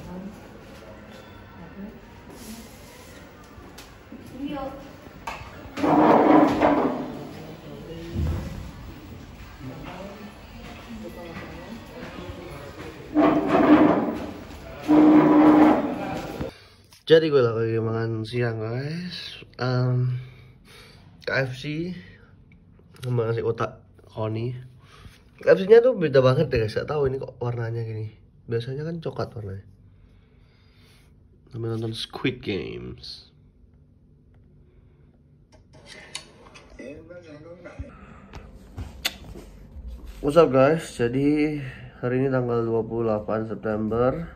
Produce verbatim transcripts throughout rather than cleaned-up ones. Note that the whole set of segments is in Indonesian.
Jadi gue lagi makan siang guys, um, K F C sama nasi kotak Koni. K F C-nya tuh beda banget deh guys, gak tahu ini kok warnanya gini. Biasanya kan coklat warnanya. Sambil nonton Squid Games. What's up guys? Jadi hari ini tanggal dua puluh delapan September.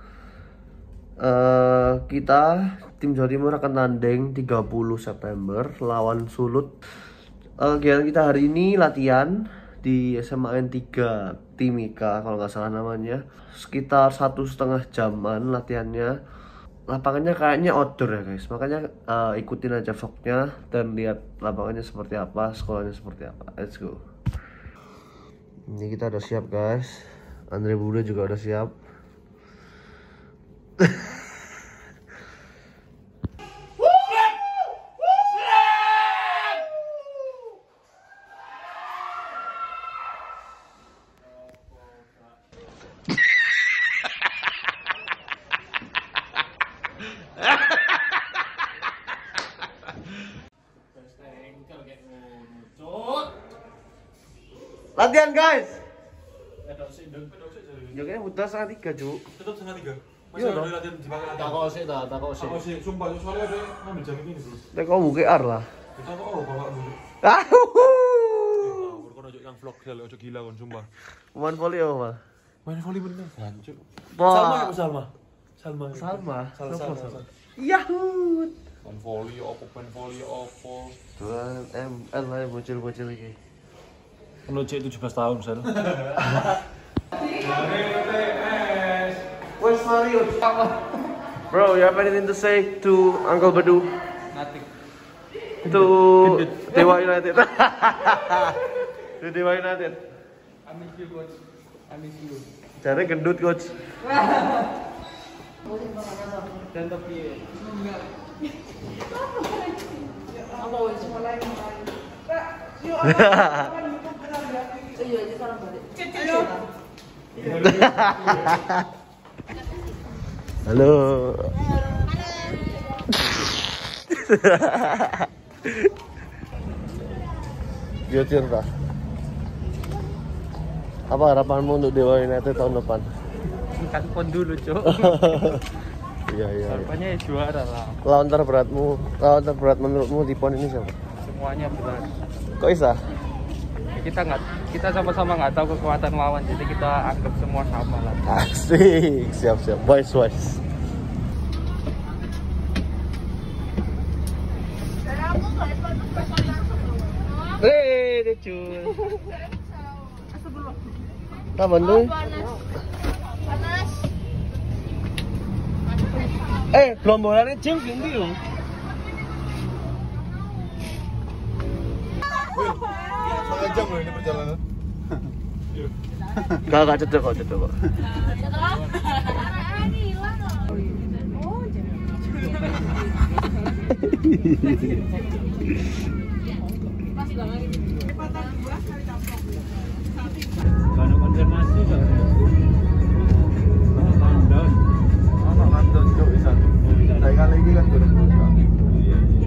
Uh, kita tim Jawa Timur akan tanding tiga puluh September lawan Sulut. Uh, kegiatan kita hari ini latihan di S M A N tiga Timika kalau nggak salah namanya. Sekitar satu setengah jaman latihannya. Lapangannya kayaknya outdoor ya guys. Makanya uh, ikutin aja vlognya dan lihat lapangannya seperti apa, sekolahnya seperti apa. Let's go. Ini kita udah siap guys. Andre Buda juga udah siap. Latihan guys. Joknya udah setengah tiga cu. Tetap setengah tiga. Iya dong. Latihan di belakang. Takut sih, tak takut sih. Takut sih, sumpah soalnya ada ngambil jam ini bro. Nek kau buka ar lah. Kita kok oh bapak dulu. Ah. Kon ojo yang vlog sel ojo gila kon sumpah. Main volley apa? Main volley bener jancuk. Wah. Salma ya Salma. Salma. Salma. Salma. Salma. Yahoo. Main volley opo, main volley opo. Tuan M L lah bocil-bocil lagi. Lu cek tujuh belas tahun sel. Where's Mario? Bro, you have anything to say to Uncle Badu? Nothing. To Dewa United. To Dewa United. I miss you coach. I miss you. Caranya gendut coach. Dan tapi Apa wes mulai mulai. Yuk. Iya, aja sekarang balik. Halo. Dia cerita. Apa harapanmu untuk Dewa United tahun depan? kan pon dulu, Cok. Iya, iya. Harapannya ya juara lah. Lawan terberatmu, lawan terberat menurutmu di pon ini siapa? Semuanya berat. Kok bisa? Kita nggak, kita sama-sama nggak tahu kekuatan lawan, jadi kita anggap semua sama lah. Asik, siap-siap. Boys, boys. Hei, decul. Tak bantu. Panas. Eh, gelombolannya James Lindy loh. Setengah jam loh ini perjalanan. Gak, gak cedek kok, cedek kok. Kalau konfirmasi soalnya. Kandon. Anak kandon Cok bisa. Saya kali ini kan belum buka. Iya, iya.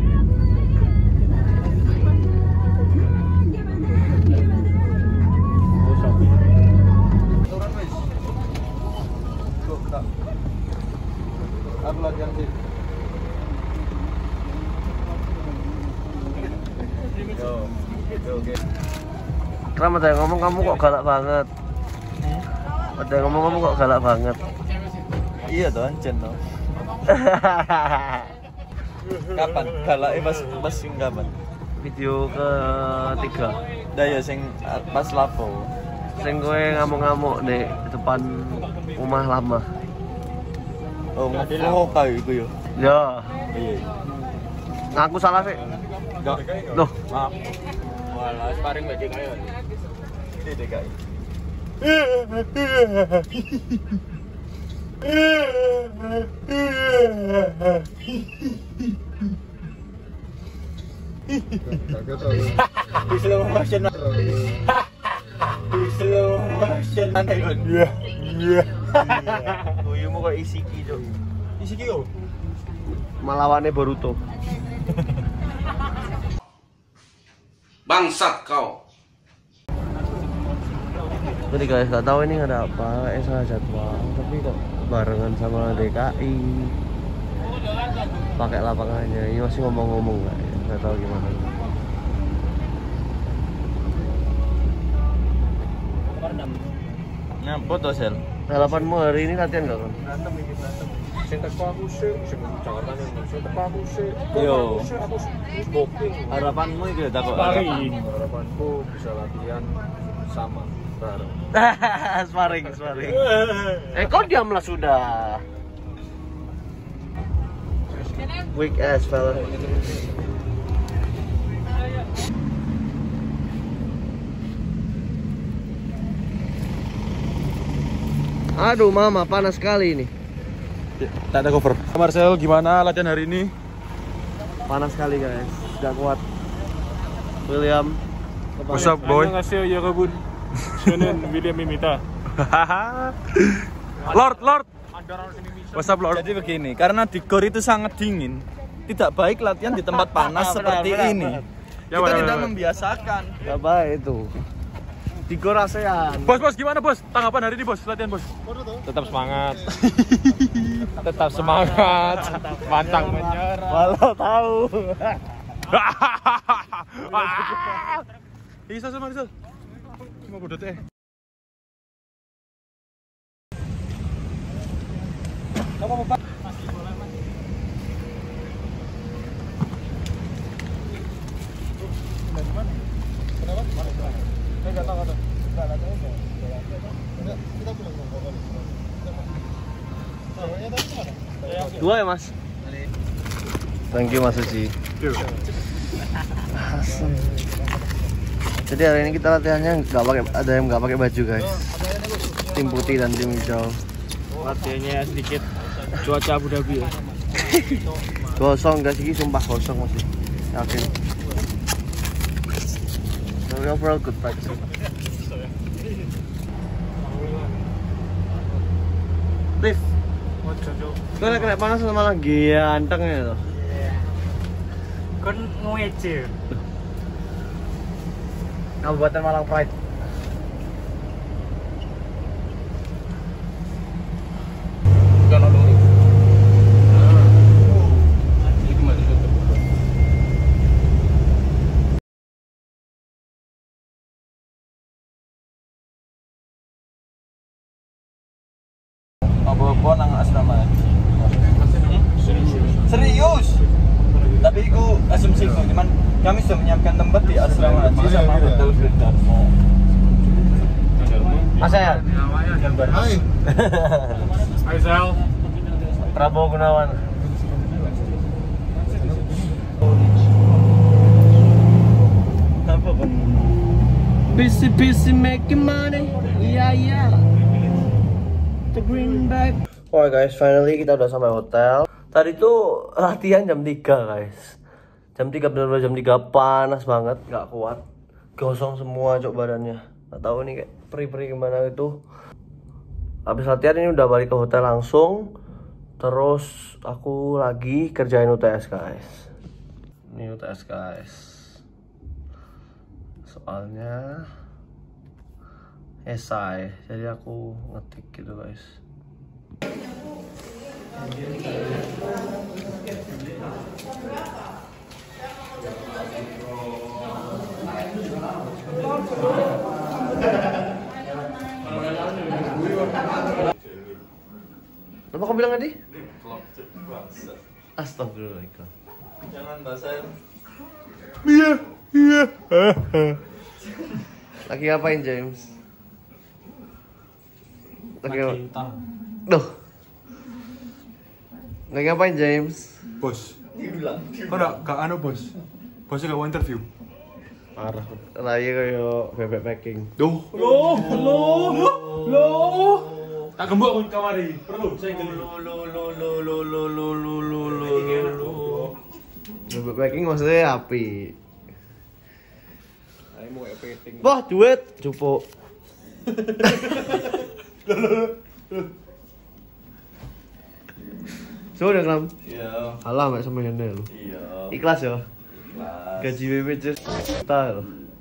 Turun wis. Kok tak. Aku latihan sih. Yo, oke oke. Kenapa ada yang ngomong kamu kok galak banget? Ada yang ngomong kamu kok galak banget? Iya toh, Ancen toh. Kapan? Galaknya pas pas sing kapan? Video ketiga. Dah ya sing pas lapo. Sing kowe ngamuk-ngamuk di depan rumah lama. Oh, ngopo kae iku yo. Ya, Iya. ngaku salah sih. Enggak. Loh, Maaf. Walah, sparring bagi kayo. Ini D K I. Di slow motion. Di slow motion. Santai kan? Iya. Iya. Uyumu kok Isiki, Cuk. Isiki yo. Melawannya Boruto. Bangsat kau. Jadi guys, gak tahu ini ada apa, eh salah jadwal, tapi kok barengan sama D K I. Pakai lapangannya, ini masih ngomong-ngomong nggak ya? Nggak tahu gimana. Nah, foto sel. Harapanmu hari ini latihan nggak kan? Berantem ini berantem. Sing teko aku sih, sing Jakarta ning sing teko aku sih. Yo. Aku booking. Harapanmu itu takut. Harapanku bisa latihan sama bareng. Sparring, sparring. Eh kau diamlah sudah. Weak ass fella. Aduh mama, panas sekali ini. Tak ada cover. Marcel, gimana latihan hari ini? Panas sekali guys, gak kuat. William, What's up, boy? Annyeonghaseyo ya kabun. Senen William Mimita. Lord, Lord. What's up, Lord? Jadi begini, karena di gor itu sangat dingin, tidak baik latihan di tempat panas seperti benar, ini. benar. Kita benar, tidak benar. membiasakan. gak baik itu. Di Gor ASEAN. Bos, bos, gimana bos? Tanggapan hari ini bos, latihan bos? Tetap semangat. Tetap semangat. Pantang menyerah. Walau tahu. Isa sama Rizal. Cuma bodoh teh. Dua ya mas? Thank you mas Uci. Asem. Jadi hari ini kita latihannya nggak pakai, ada yang nggak pakai baju guys. Tim putih dan tim hijau. Latihannya sedikit cuaca Abu Dhabi ya. Gosong guys, ini sumpah gosong masih. Yakin. Tapi overall good fight sih. Rif, kau kena panas sama lagi ganteng ya tuh. Kan ngece. Kabupaten Malang Pride. Kan ada. Apa-apa nang asrama. Serius? Tapi itu asumsi kok, cuman kami sudah menyiapkan tempat di asrama haji sama hotel Firdarmo. Mas Ayan. Hai. Hai Sel. Prabowo Gunawan. Apa Bang? Busy busy making money. Iya iya. The greenback. Oke guys, finally kita udah sampai hotel. Tadi tuh latihan jam tiga guys. Jam tiga, bener-bener jam tiga, panas banget, gak kuat. Gosong semua cok badannya. Gak tahu nih kayak peri-peri gimana itu. Habis latihan ini udah balik ke hotel langsung. Terus aku lagi kerjain U T S guys. Ini U T S guys. Soalnya esai, jadi aku ngetik gitu guys. Apa kau bilang tadi? Astagfirullahaladzim. Jangan basah. Iya, iya. Lagi ngapain James? Lagi ngapain? Duh. Lagi ngapain James? Bos. Kau enggak gak anu bos. Bosnya gak mau interview. Parah. Lagi kayak bebek packing. Duh. Loh, loh, loh. Tak gembok kon kamari. Perlu saya geli. Lu lu lu lu lu lu lu lu lu lu lu. Double packing maksudnya api. Ayo mau epiting. Wah, duit cupuk. Sudah kan? Iya. Alah, mek sama ini lo. Iya. Ikhlas ya? Ikhlas. Gaji B P J juta lo.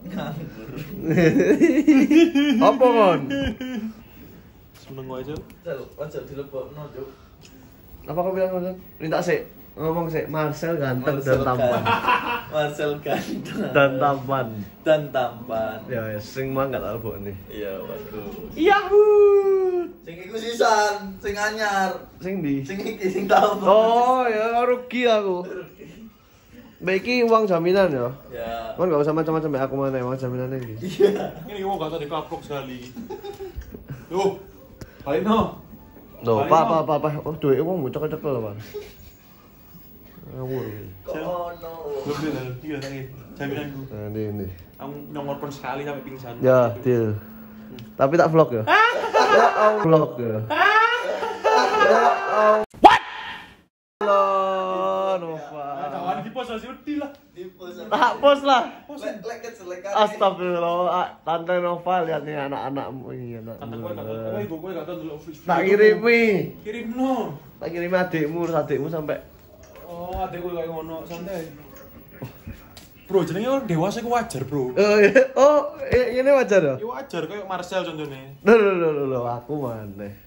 Apa kon? Seneng aja. Cel, aja dilebokno, Cuk. Apa kau bilang Marcel? Minta sih, ngomong sih. Marcel ganteng Marcel dan tampan. ganteng. Marcel ganteng Dan tampan. dan tampan. Ya, ya, sing mangkat album nih. Iya, bagus. Yahoo! Sing iku sisan, sing anyar. Sing di. Sing iki sing tau. Oh, ya rugi aku. Baiki uang jaminan ya. Ya. Kan gak usah macam-macam ya aku mana uang jaminannya ini. Iya. Ini gua kata dikaplok sekali. Tuh. Balik no. Loh, pak, pak, pak, pak. Oh, duit uang mau cekel-cekel pak. Ngawur. Kok ono. Belum bilang, tiga lagi. Jaminanku. Nah, ini, ini. Aku nongorkan sekali sampai pingsan. Ya, deal. Tapi tak vlog ya. Ya, Allah, vlog ya. Ya, Allah. What? Allah, Nova. Kawan di pos masih udah lah. Di pos. Tak post lah. Lek lek kecelek. Astagfirullah, ah, Tante Nova lihat nih anak-anakmu ini Kata gue anakmu. kata gue ibu gue kata dulu office. Tak kirimi, Kirim no. tak kirimi adikmu, terus adikmu sampai. Oh, adek gue kayak ngono santai. Bro, jenenge orang dewasa ku wajar, Bro. Oh, iya. Oh, i- ini wajar ya? Ya wajar kayak Marcel contohnya. Loh, loh, loh, loh, loh, aku mana?